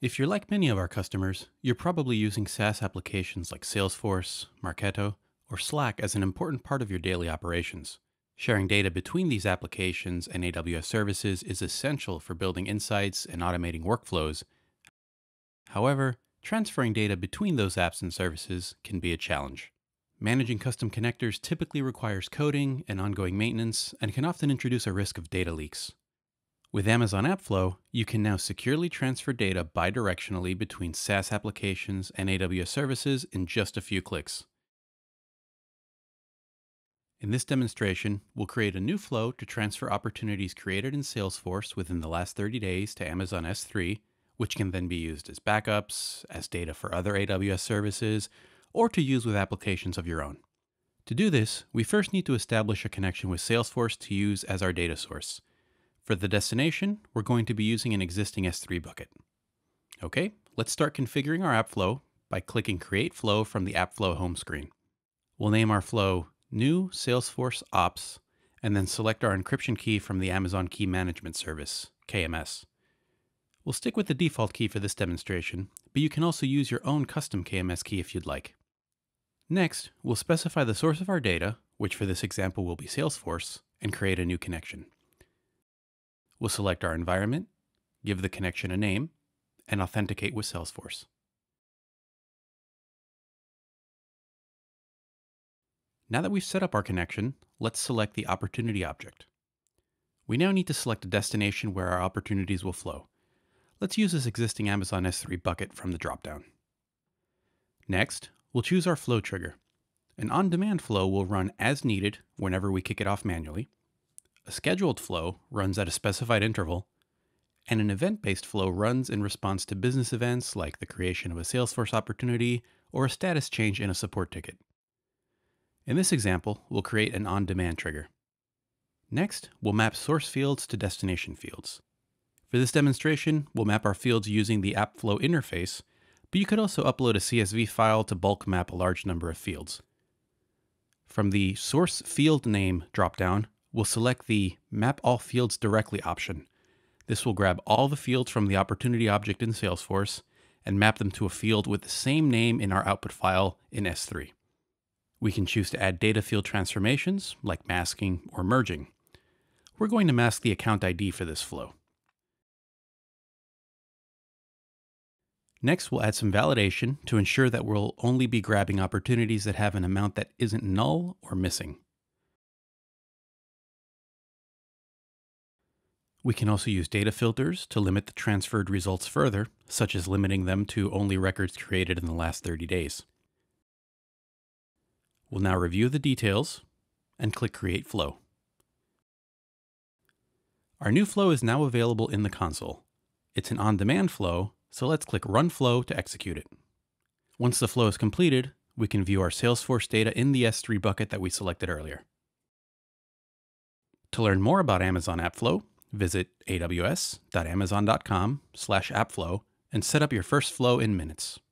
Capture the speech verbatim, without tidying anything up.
If you're like many of our customers, you're probably using SaaS applications like Salesforce, Marketo, or Slack as an important part of your daily operations. Sharing data between these applications and A W S services is essential for building insights and automating workflows. However, transferring data between those apps and services can be a challenge. Managing custom connectors typically requires coding and ongoing maintenance and can often introduce a risk of data leaks. With Amazon AppFlow, you can now securely transfer data bidirectionally between SaaS applications and A W S services in just a few clicks. In this demonstration, we'll create a new flow to transfer opportunities created in Salesforce within the last thirty days to Amazon S three, which can then be used as backups, as data for other A W S services, or to use with applications of your own. To do this, we first need to establish a connection with Salesforce to use as our data source. For the destination, we're going to be using an existing S three bucket. Okay, let's start configuring our app flow by clicking Create Flow from the AppFlow home screen. We'll name our flow New Salesforce Ops, and then select our encryption key from the Amazon Key Management Service, K M S. We'll stick with the default key for this demonstration, but you can also use your own custom K M S key if you'd like. Next, we'll specify the source of our data, which for this example will be Salesforce, and create a new connection. We'll select our environment, give the connection a name, and authenticate with Salesforce. Now that we've set up our connection, let's select the opportunity object. We now need to select a destination where our opportunities will flow. Let's use this existing Amazon S three bucket from the dropdown. Next, we'll choose our flow trigger. An on-demand flow will run as needed whenever we kick it off manually. A scheduled flow runs at a specified interval, and an event-based flow runs in response to business events like the creation of a Salesforce opportunity or a status change in a support ticket. In this example, we'll create an on-demand trigger. Next, we'll map source fields to destination fields. For this demonstration, we'll map our fields using the AppFlow interface, but you could also upload a C S V file to bulk map a large number of fields. From the Source Field Name dropdown, we'll select the Map All Fields Directly option. This will grab all the fields from the opportunity object in Salesforce and map them to a field with the same name in our output file in S three. We can choose to add data field transformations, like masking or merging. We're going to mask the account I D for this flow. Next, we'll add some validation to ensure that we'll only be grabbing opportunities that have an amount that isn't null or missing. We can also use data filters to limit the transferred results further, such as limiting them to only records created in the last thirty days. We'll now review the details and click Create Flow. Our new flow is now available in the console. It's an on-demand flow, so let's click Run Flow to execute it. Once the flow is completed, we can view our Salesforce data in the S three bucket that we selected earlier. To learn more about Amazon AppFlow, visit a w s dot amazon dot com slash appflow and set up your first flow in minutes.